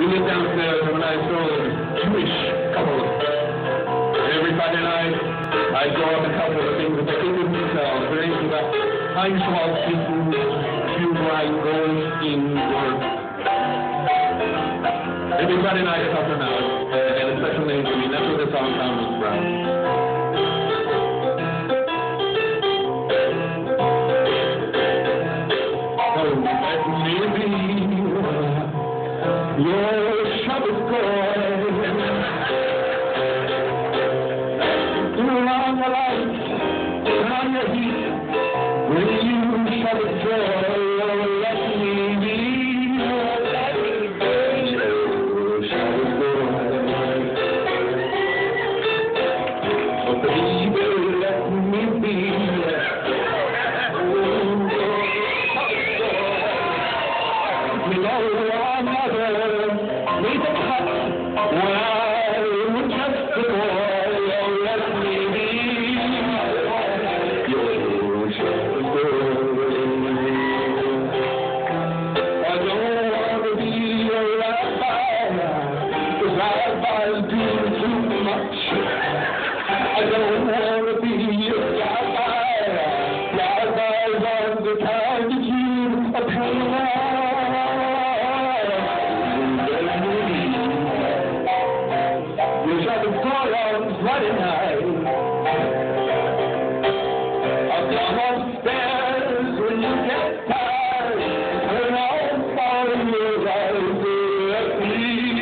We live downstairs and when I saw a Jewish couple. Every Friday night, I go up a couple of things that they could with themselves. They're into the Einschwalzkissen, Führung, in work. Every Friday night, I help them out. And a special name to me. That's what this song comes from. Your Shabbos boy, turn on the lights, turn on your heat, when you Shabbos joy, let me be, your Shabbos boy. Oh baby, let me be, with all our mother. Leave the cup when I'm just a boy, let me be your Shabbos boy. I don't want to be a rabbi, 'cause rabbis do too much. I don't want to be a rabbi, rabbis are the kind of you a pain. Friday night, I'll come upstairs when you get tired, turn on all your eyes, let me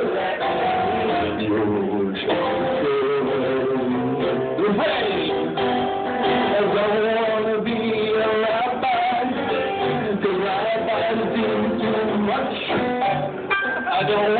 your Shabbos boy. Hey, I don't want to be a rabbi, 'cause rabbis do too much. I don't